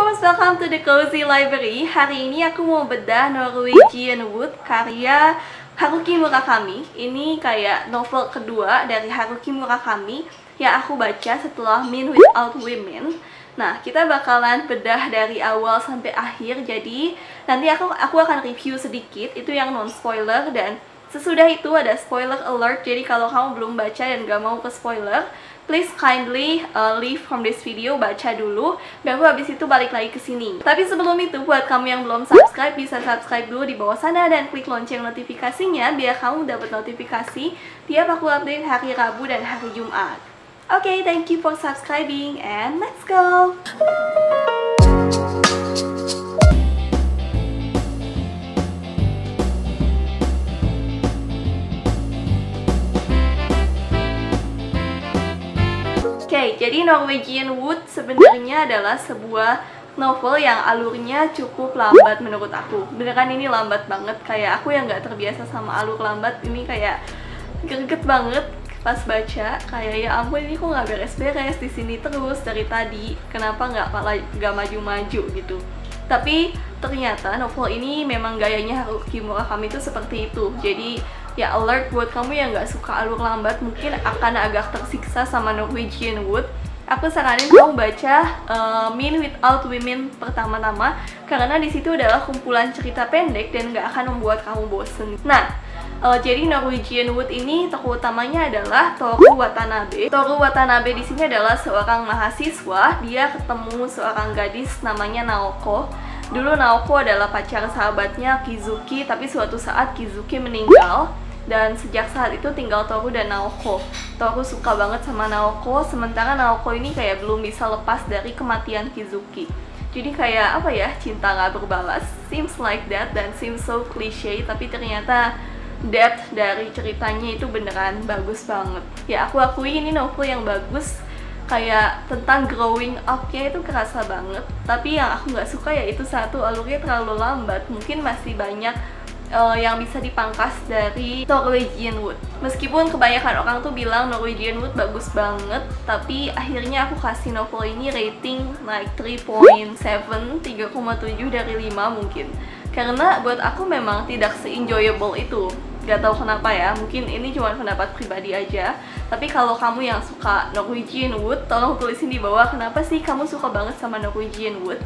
Bookworms, welcome to the Cozy Library. Hari ini aku mau bedah Norwegian Wood karya Haruki Murakami. Ini kayak novel kedua dari Haruki Murakami yang aku baca setelah Men Without Women. Nah, kita bakalan bedah dari awal sampai akhir. Jadi nanti aku akan review sedikit, itu yang non spoiler, dan sesudah itu ada spoiler alert. Jadi kalau kamu belum baca dan gak mau ke spoiler, please kindly leave from this video, baca dulu, baru habis itu balik lagi ke sini. Tapi sebelum itu, buat kamu yang belum subscribe, bisa subscribe dulu di bawah sana dan klik lonceng notifikasinya biar kamu dapat notifikasi tiap aku update hari Rabu dan hari Jumat. Okay, thank you for subscribing and let's go! Jadi Norwegian Wood sebenarnya adalah sebuah novel yang alurnya cukup lambat menurut aku. Beneran ini lambat banget, kayak aku yang nggak terbiasa sama alur lambat ini kayak greget banget pas baca. Kayak ya ampun, ini kok nggak beres-beres di sini terus dari tadi. Kenapa nggak maju-maju gitu? Tapi ternyata novel ini memang gayanya Haruki Murakami itu seperti itu. Jadi ya alert buat kamu yang nggak suka alur lambat, mungkin akan agak tersiksa sama Norwegian Wood. Aku saranin kamu baca Men Without Women pertama-tama, karena di situ adalah kumpulan cerita pendek dan nggak akan membuat kamu bosen. Nah, jadi Norwegian Wood ini tokoh utamanya adalah Toru Watanabe. Toru Watanabe di sini adalah seorang mahasiswa. Dia ketemu seorang gadis namanya Naoko. Dulu Naoko adalah pacar sahabatnya Kizuki, tapi suatu saat Kizuki meninggal. Dan sejak saat itu tinggal Toru dan Naoko. Toru suka banget sama Naoko, sementara Naoko ini kayak belum bisa lepas dari kematian Kizuki. Jadi kayak apa ya, cinta gak berbalas, seems like that, dan seems so cliche, tapi ternyata depth dari ceritanya itu beneran bagus banget. Ya aku akui ini novel yang bagus, kayak tentang growing up-nya itu kerasa banget. Tapi yang aku nggak suka ya itu satu, alurnya terlalu lambat. Mungkin masih banyak yang bisa dipangkas dari Norwegian Wood. Meskipun kebanyakan orang tuh bilang Norwegian Wood bagus banget, tapi akhirnya aku kasih novel ini rating like 3.7, 3,7 dari 5 mungkin. Karena buat aku memang tidak se-enjoyable itu. Gak tahu kenapa ya, mungkin ini cuma pendapat pribadi aja. Tapi kalau kamu yang suka Norwegian Wood, tolong tulisin di bawah kenapa sih kamu suka banget sama Norwegian Wood.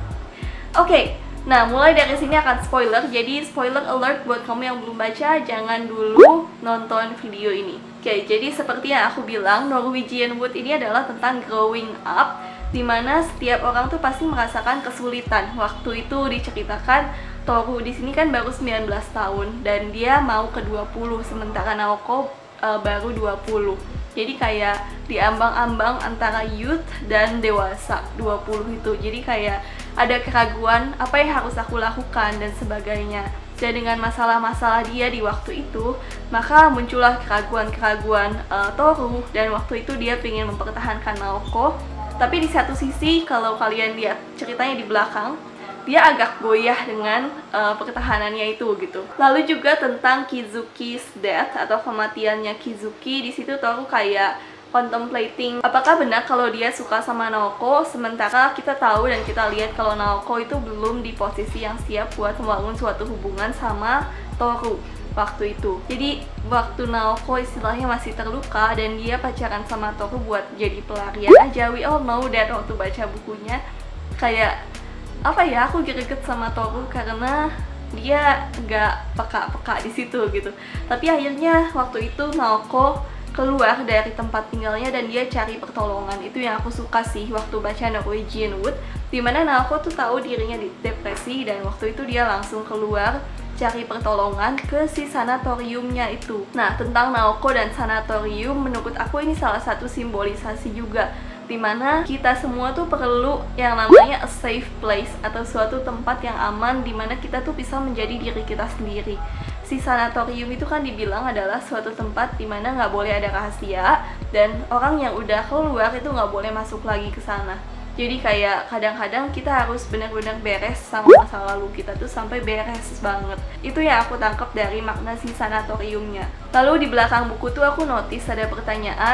Oke. Nah, mulai dari sini akan spoiler, jadi spoiler alert buat kamu yang belum baca, jangan dulu nonton video ini. Oke, jadi seperti yang aku bilang, Norwegian Wood ini adalah tentang growing up, dimana setiap orang tuh pasti merasakan kesulitan. Waktu itu diceritakan, Toru di sini kan baru 19 tahun, dan dia mau ke 20, sementara Naoko baru 20. Jadi kayak diambang-ambang antara youth dan dewasa 20 itu. Jadi kayak ada keraguan apa yang harus aku lakukan dan sebagainya. Dan dengan masalah-masalah dia di waktu itu, maka muncullah keraguan-keraguan Toru, dan waktu itu dia ingin mempertahankan Naoko. Tapi di satu sisi kalau kalian lihat ceritanya di belakang, dia agak goyah dengan pertahanannya itu gitu. Lalu juga tentang Kizuki's death atau kematiannya Kizuki. Di situ Toru kayak contemplating apakah benar kalau dia suka sama Naoko, sementara kita tahu dan kita lihat kalau Naoko itu belum di posisi yang siap buat membangun suatu hubungan sama Toru waktu itu. Jadi waktu Naoko istilahnya masih terluka dan dia pacaran sama Toru buat jadi pelarian aja. We all know that waktu baca bukunya. Kayak apa ya, aku greget sama Toru karena dia gak peka-peka di situ gitu. Tapi akhirnya waktu itu Naoko keluar dari tempat tinggalnya dan dia cari pertolongan. Itu yang aku suka sih waktu baca Norwegian Wood, dimana Naoko tuh tahu dirinya depresi dan waktu itu dia langsung keluar cari pertolongan ke si sanatoriumnya itu. Nah, tentang Naoko dan sanatorium, menurut aku ini salah satu simbolisasi juga, dimana kita semua tuh perlu yang namanya a safe place atau suatu tempat yang aman dimana kita tuh bisa menjadi diri kita sendiri. Si sanatorium itu kan dibilang adalah suatu tempat dimana nggak boleh ada rahasia dan orang yang udah keluar itu nggak boleh masuk lagi ke sana. Jadi kayak kadang-kadang kita harus benar-benar beres sama masa lalu kita tuh sampai beres banget. Itu yang aku tangkap dari makna si sanatoriumnya. Lalu di belakang buku tuh aku notice ada pertanyaan,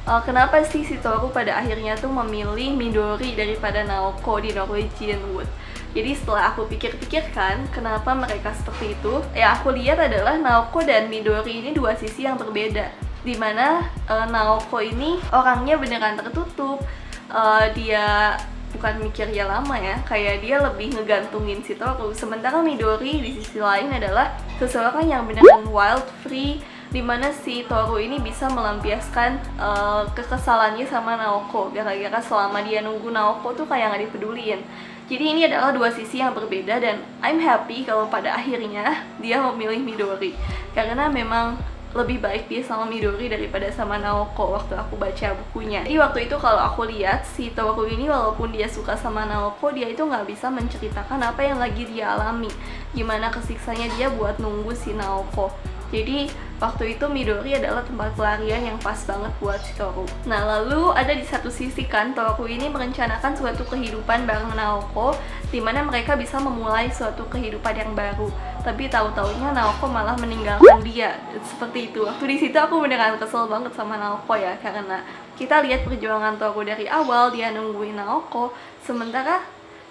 kenapa sih si Toru pada akhirnya tuh memilih Midori daripada Naoko di Norwegian Wood. Jadi setelah aku pikir-pikirkan kenapa mereka seperti itu, ya aku lihat adalah Naoko dan Midori ini dua sisi yang berbeda. Dimana Naoko ini orangnya beneran tertutup, dia bukan mikirnya lama ya, kayak dia lebih ngegantungin si Toru. Sementara Midori di sisi lain adalah seseorang yang beneran wild, free, dimana si Toru ini bisa melampiaskan kekesalannya sama Naoko gara-gara selama dia nunggu Naoko tuh kayak nggak dipeduliin. Jadi ini adalah dua sisi yang berbeda dan I'm happy kalau pada akhirnya dia memilih Midori, karena memang lebih baik dia sama Midori daripada sama Naoko waktu aku baca bukunya. Jadi waktu itu kalau aku lihat si Toru ini walaupun dia suka sama Naoko, dia itu nggak bisa menceritakan apa yang lagi dia alami, gimana kesiksanya dia buat nunggu si Naoko. Jadi waktu itu Midori adalah tempat pelarian yang pas banget buat si Toru. Nah lalu ada di satu sisi kan Toru ini merencanakan suatu kehidupan bareng Naoko, dimana mereka bisa memulai suatu kehidupan yang baru. Tapi tahu-taunya Naoko malah meninggalkan dia. Seperti itu. Waktu di situ aku beneran kesel banget sama Naoko ya, karena kita lihat perjuangan Toru dari awal dia nungguin Naoko, sementara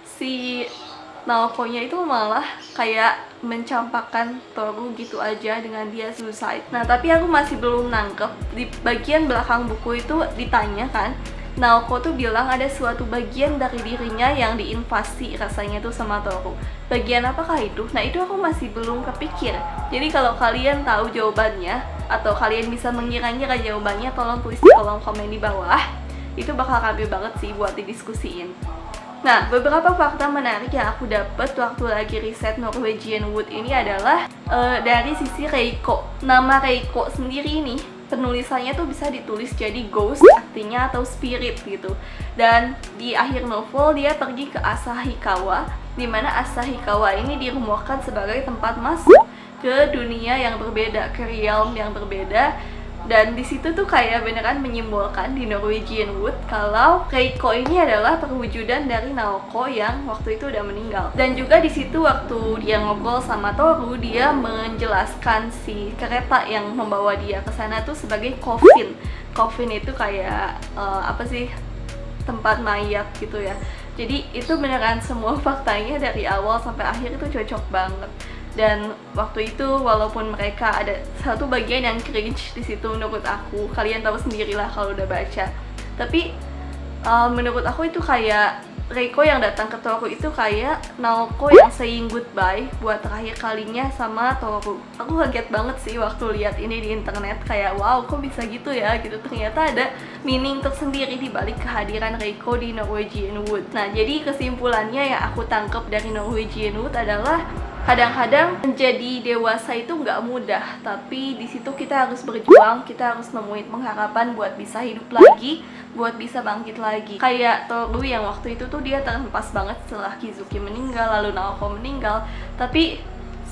si Naoko-nya itu malah kayak mencampakkan Toru gitu aja dengan dia suicide. Nah tapi aku masih belum nangkep, di bagian belakang buku itu ditanya kan, Naoko tuh bilang ada suatu bagian dari dirinya yang diinvasi rasanya tuh sama Toru. Bagian apakah itu? Nah itu aku masih belum kepikir. Jadi kalau kalian tahu jawabannya atau kalian bisa mengira-ngira jawabannya, tolong tulis di kolom komen di bawah. Itu bakal kami banget sih buat didiskusiin. Nah, beberapa fakta menarik yang aku dapet waktu lagi riset Norwegian Wood ini adalah dari sisi Reiko. Nama Reiko sendiri nih, penulisannya tuh bisa ditulis jadi ghost, artinya atau spirit gitu. Dan di akhir novel dia pergi ke Asahikawa, dimana Asahikawa ini dirumorkan sebagai tempat masuk ke dunia yang berbeda, ke realm yang berbeda. Dan di situ tuh kayak beneran menyimbolkan di Norwegian Wood kalau Reiko ini adalah perwujudan dari Naoko yang waktu itu udah meninggal. Dan juga di situ waktu dia ngobrol sama Toru, dia menjelaskan si kereta yang membawa dia ke sana tuh sebagai coffin. Coffin itu kayak apa sih, tempat mayat gitu ya. Jadi itu beneran semua faktanya dari awal sampai akhir itu cocok banget. Dan waktu itu walaupun mereka ada satu bagian yang cringe di situ menurut aku, kalian tahu sendirilah kalau udah baca. Tapi menurut aku itu kayak Reiko yang datang ke Toru itu kayak Naoko yang saying goodbye buat terakhir kalinya sama Toru. Aku kaget banget sih waktu lihat ini di internet, kayak wow kok bisa gitu ya gitu. Ternyata ada meaning tersendiri di balik kehadiran Reiko di Norwegian Wood. Nah jadi kesimpulannya yang aku tangkap dari Norwegian Wood adalah kadang-kadang menjadi dewasa itu nggak mudah, tapi di situ kita harus berjuang, kita harus nemuin pengharapan buat bisa hidup lagi, buat bisa bangkit lagi. Kayak Toru yang waktu itu tuh dia terhempas banget setelah Kizuki meninggal, lalu Naoko meninggal. Tapi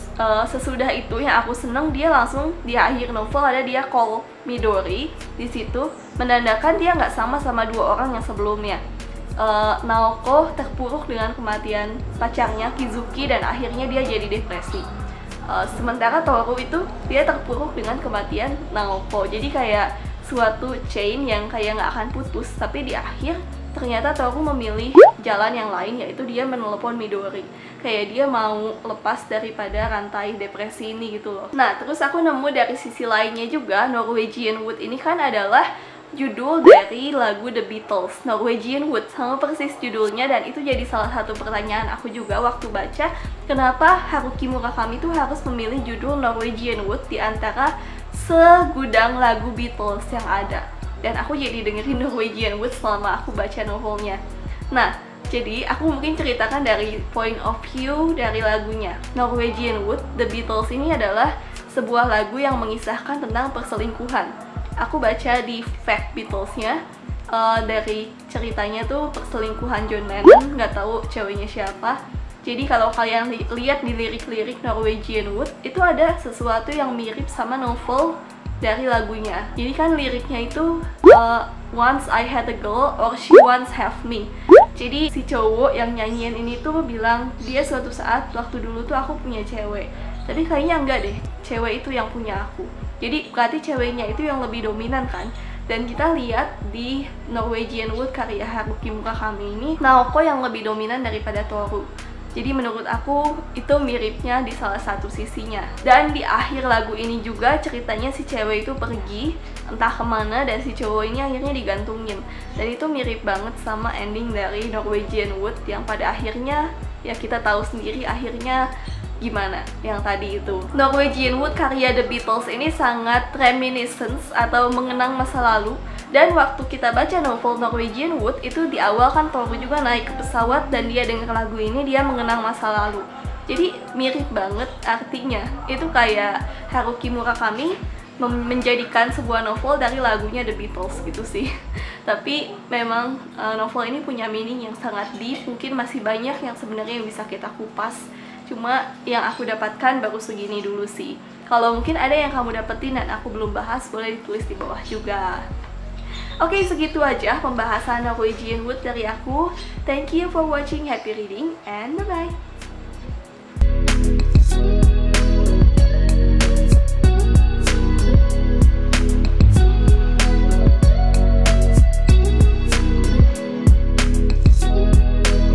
sesudah itu yang aku seneng, dia langsung di akhir novel ada dia call Midori di situ, menandakan dia nggak sama dua orang yang sebelumnya. Naoko terpuruk dengan kematian pacarnya Kizuki dan akhirnya dia jadi depresi. Sementara Toru itu dia terpuruk dengan kematian Naoko. Jadi kayak suatu chain yang kayak nggak akan putus. Tapi di akhir ternyata Toru memilih jalan yang lain, yaitu dia menelepon Midori. Kayak dia mau lepas daripada rantai depresi ini gitu loh. Nah terus aku nemu dari sisi lainnya juga, Norwegian Wood ini kan adalah judul dari lagu The Beatles, Norwegian Wood, sama persis judulnya. Dan itu jadi salah satu pertanyaan aku juga waktu baca, kenapa Haruki Murakami itu harus memilih judul Norwegian Wood di antara segudang lagu Beatles yang ada. Dan aku jadi dengerin Norwegian Wood selama aku baca novelnya. Nah, jadi aku mungkin ceritakan dari point of view dari lagunya. Norwegian Wood, The Beatles ini adalah sebuah lagu yang mengisahkan tentang perselingkuhan. Aku baca di fact Beatles-nya, dari ceritanya tuh perselingkuhan John Lennon, nggak tahu ceweknya siapa. Jadi kalau kalian lihat di lirik-lirik Norwegian Wood, itu ada sesuatu yang mirip sama novel dari lagunya. Jadi kan liriknya itu once I had a girl or she once have me. Jadi si cowok yang nyanyiin ini tuh bilang dia suatu saat waktu dulu tuh aku punya cewek, tapi kayaknya enggak deh, cewek itu yang punya aku. Jadi berarti ceweknya itu yang lebih dominan kan. Dan kita lihat di Norwegian Wood karya Haruki Murakami ini, Naoko yang lebih dominan daripada Toru. Jadi menurut aku itu miripnya di salah satu sisinya. Dan di akhir lagu ini juga ceritanya si cewek itu pergi entah kemana dan si cowok ini akhirnya digantungin. Dan itu mirip banget sama ending dari Norwegian Wood yang pada akhirnya ya kita tahu sendiri akhirnya gimana yang tadi itu. Norwegian Wood karya The Beatles ini sangat reminiscence atau mengenang masa lalu. Dan waktu kita baca novel Norwegian Wood itu di awal kan Toru juga naik ke pesawat dan dia denger lagu ini, dia mengenang masa lalu. Jadi mirip banget artinya. Itu kayak Haruki Murakami menjadikan sebuah novel dari lagunya The Beatles gitu sih. Tapi memang novel ini punya meaning yang sangat deep. Mungkin masih banyak yang sebenarnya yang bisa kita kupas. Cuma yang aku dapatkan baru segini dulu sih. Kalau mungkin ada yang kamu dapetin dan aku belum bahas, boleh ditulis di bawah juga. Oke, segitu aja pembahasan Norwegian Wood dari aku. Thank you for watching, happy reading, and bye-bye!